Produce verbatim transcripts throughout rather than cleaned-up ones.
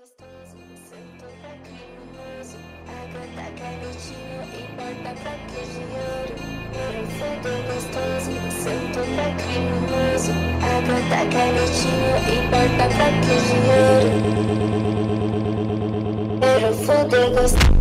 gostoso, sento pra criminoso. Água tá canetinho e porta facas de ouro. Era foder gostoso, sento pra criminoso. Água tá canetinho e porta facas de ouro. Era foder gostoso.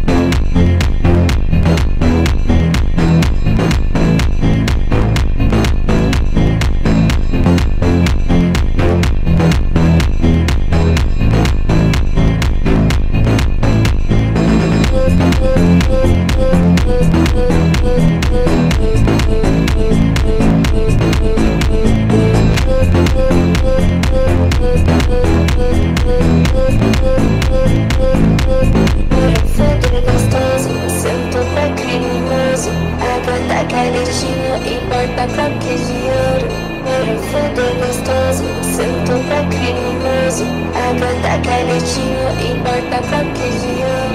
Canetinho e porta facas de ouro. Era foder gostoso, sento pra criminoso. Água tá canetinho e porta facas de ouro.